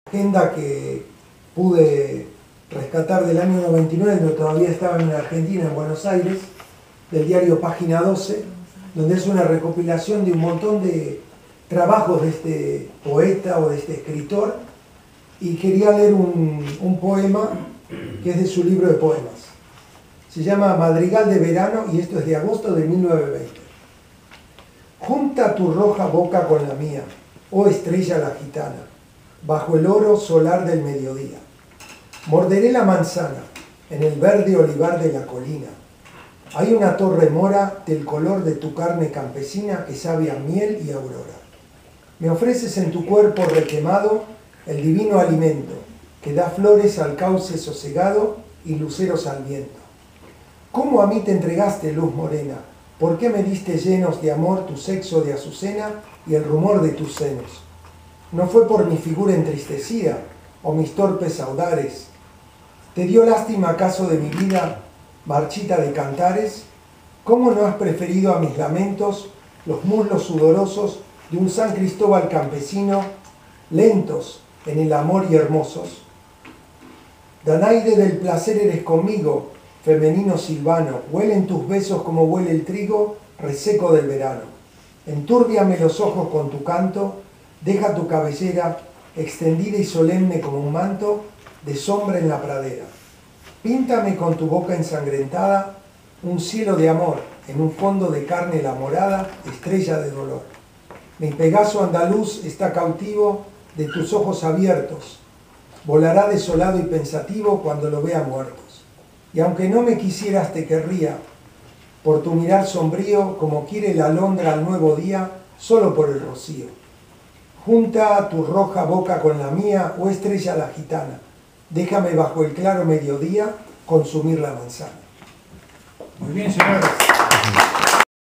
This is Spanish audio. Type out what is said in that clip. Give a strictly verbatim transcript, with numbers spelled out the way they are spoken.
Agenda que pude rescatar del año noventa y nueve, donde todavía estaba en Argentina, en Buenos Aires, del diario Página doce, donde es una recopilación de un montón de trabajos de este poeta o de este escritor, y quería leer un, un poema que es de su libro de poemas. Se llama Madrigal de Verano y esto es de agosto de mil novecientos veinte. Junta tu roja boca con la mía, oh estrella la gitana, bajo el oro solar del mediodía. Morderé la manzana en el verde olivar de la colina. Hay una torre mora del color de tu carne campesina que sabe a miel y aurora. Me ofreces en tu cuerpo requemado el divino alimento que da flores al cauce sosegado y luceros al viento. ¿Cómo a mí te entregaste, luz morena? ¿Por qué me diste llenos de amor tu sexo de azucena y el rumor de tus senos? ¿No fue por mi figura entristecida o mis torpes audares? ¿Te dio lástima acaso de mi vida marchita de cantares? ¿Cómo no has preferido a mis lamentos los muslos sudorosos de un San Cristóbal campesino, lentos en el amor y hermosos? Danaide del placer eres conmigo, femenino silvano, huelen tus besos como huele el trigo reseco del verano. Entúrbiame los ojos con tu canto, deja tu cabellera extendida y solemne como un manto de sombra en la pradera. Píntame con tu boca ensangrentada un cielo de amor, en un fondo de carne la morada, estrella de dolor. Mi Pegaso andaluz está cautivo de tus ojos abiertos, volará desolado y pensativo cuando lo vea muertos. Y aunque no me quisieras te querría, por tu mirar sombrío, como quiere la alondra al nuevo día, solo por el rocío. Junta tu roja boca con la mía, oh estrella la gitana, déjame bajo el claro mediodía consumir la manzana. Muy bien, señores.